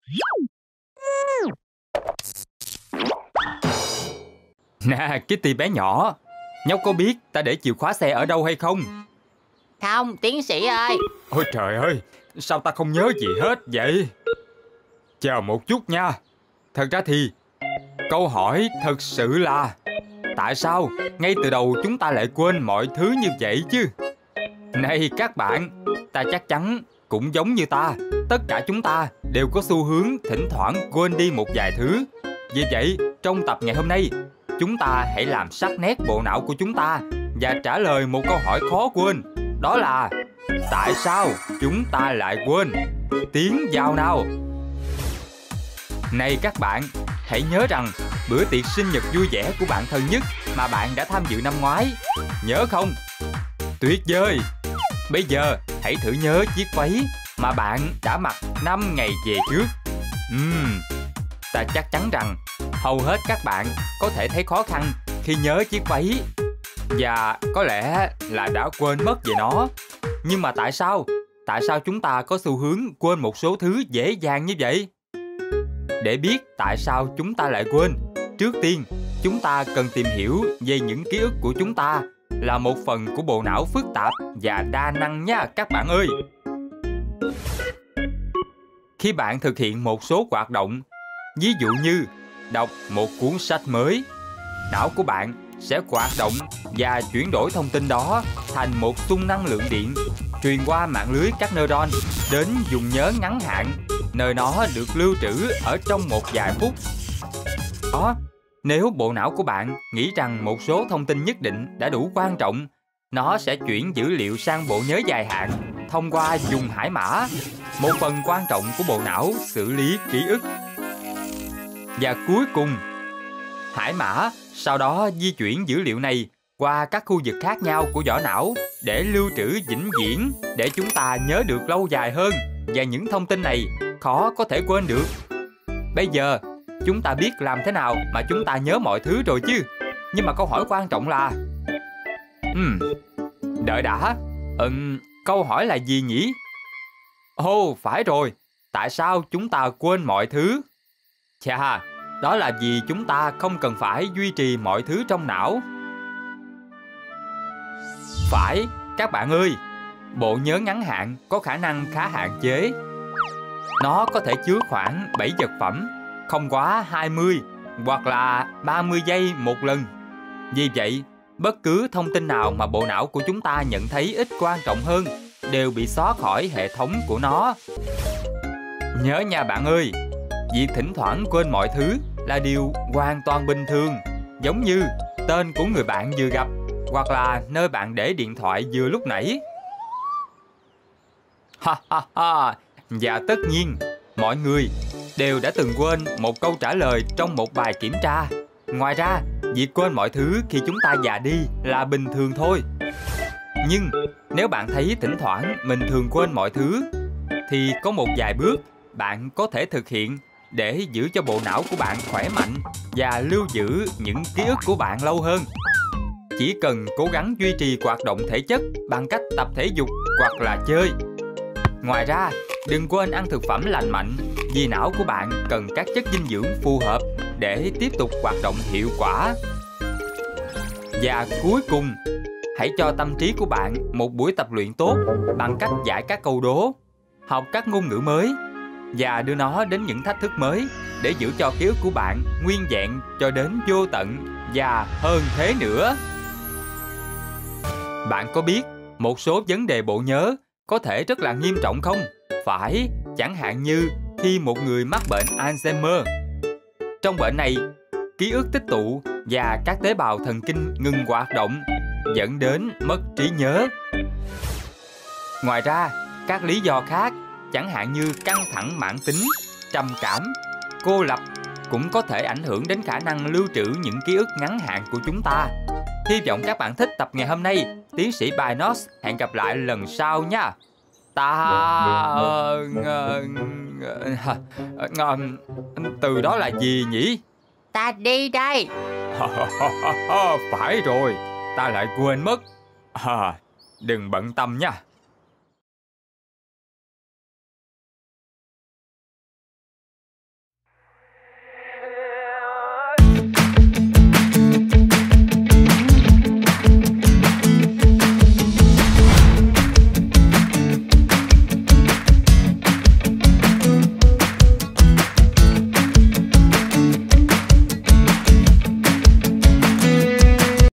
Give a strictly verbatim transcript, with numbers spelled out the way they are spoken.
Nè Kitty bé nhỏ, nhóc có biết ta để chìa khóa xe ở đâu hay không? Không, tiến sĩ ơi. Ôi trời ơi, sao ta không nhớ gì hết vậy? Chờ một chút nha. Thật ra thì câu hỏi thật sự là tại sao ngay từ đầu chúng ta lại quên mọi thứ như vậy chứ? Này các bạn, ta chắc chắn cũng giống như ta, tất cả chúng ta đều có xu hướng thỉnh thoảng quên đi một vài thứ. Vì vậy, trong tập ngày hôm nay, chúng ta hãy làm sắc nét bộ não của chúng ta và trả lời một câu hỏi khó quên. Đó là tại sao chúng ta lại quên? Tiến vào nào. Này các bạn, hãy nhớ rằng bữa tiệc sinh nhật vui vẻ của bạn thân nhất mà bạn đã tham dự năm ngoái. Nhớ không? Tuyệt vời! Bây giờ hãy thử nhớ chiếc váy mà bạn đã mặc năm ngày về trước. Ừm, ta chắc chắn rằng hầu hết các bạn có thể thấy khó khăn khi nhớ chiếc váy và có lẽ là đã quên mất về nó. Nhưng mà tại sao? Tại sao chúng ta có xu hướng quên một số thứ dễ dàng như vậy? Để biết tại sao chúng ta lại quên, trước tiên chúng ta cần tìm hiểu về những ký ức của chúng ta là một phần của bộ não phức tạp và đa năng nha các bạn ơi. Khi bạn thực hiện một số hoạt động, ví dụ như đọc một cuốn sách mới, não của bạn sẽ hoạt động và chuyển đổi thông tin đó thành một xung năng lượng điện truyền qua mạng lưới các neuron đến vùng nhớ ngắn hạn, nơi nó được lưu trữ ở trong một vài phút. Đó, nếu bộ não của bạn nghĩ rằng một số thông tin nhất định đã đủ quan trọng, nó sẽ chuyển dữ liệu sang bộ nhớ dài hạn thông qua vùng hải mã, một phần quan trọng của bộ não xử lý ký ức. Và cuối cùng, hải mã sau đó di chuyển dữ liệu này qua các khu vực khác nhau của vỏ não để lưu trữ vĩnh viễn, để chúng ta nhớ được lâu dài hơn, và những thông tin này khó có thể quên được. Bây giờ, chúng ta biết làm thế nào mà chúng ta nhớ mọi thứ rồi chứ. Nhưng mà câu hỏi quan trọng là Ừm, đợi đã, Ừm, câu hỏi là gì nhỉ? Ồ, oh, phải rồi, tại sao chúng ta quên mọi thứ? Chà, đó là vì chúng ta không cần phải duy trì mọi thứ trong não. Phải, các bạn ơi, bộ nhớ ngắn hạn có khả năng khá hạn chế. Nó có thể chứa khoảng bảy vật phẩm, không quá hai mươi hoặc là ba mươi giây một lần. Vì vậy, bất cứ thông tin nào mà bộ não của chúng ta nhận thấy ít quan trọng hơn đều bị xóa khỏi hệ thống của nó. Nhớ nha bạn ơi, việc thỉnh thoảng quên mọi thứ là điều hoàn toàn bình thường, giống như tên của người bạn vừa gặp hoặc là nơi bạn để điện thoại vừa lúc nãy. Ha ha ha, và tất nhiên, mọi người đều đã từng quên một câu trả lời trong một bài kiểm tra. Ngoài ra, việc quên mọi thứ khi chúng ta già đi là bình thường thôi. Nhưng nếu bạn thấy thỉnh thoảng mình thường quên mọi thứ, thì có một vài bước bạn có thể thực hiện để giữ cho bộ não của bạn khỏe mạnh và lưu giữ những ký ức của bạn lâu hơn. Chỉ cần cố gắng duy trì hoạt động thể chất bằng cách tập thể dục hoặc là chơi. Ngoài ra, đừng quên ăn thực phẩm lành mạnh, vì não của bạn cần các chất dinh dưỡng phù hợp để tiếp tục hoạt động hiệu quả. Và cuối cùng, hãy cho tâm trí của bạn một buổi tập luyện tốt bằng cách giải các câu đố, học các ngôn ngữ mới và đưa nó đến những thách thức mới để giữ cho ký ức của bạn nguyên vẹn cho đến vô tận và hơn thế nữa. Bạn có biết một số vấn đề bộ nhớ có thể rất là nghiêm trọng không? Phải, chẳng hạn như khi một người mắc bệnh Alzheimer. Trong bệnh này, ký ức tích tụ và các tế bào thần kinh ngừng hoạt động, dẫn đến mất trí nhớ. Ngoài ra, các lý do khác, chẳng hạn như căng thẳng mãn tính, trầm cảm, cô lập, cũng có thể ảnh hưởng đến khả năng lưu trữ những ký ức ngắn hạn của chúng ta. Hy vọng các bạn thích tập ngày hôm nay. Tiến sĩ Bynos hẹn gặp lại lần sau nha. Ta... Từ đó là gì nhỉ? Ta đi đây. Phải rồi, ta lại quên mất. À, đừng bận tâm nha.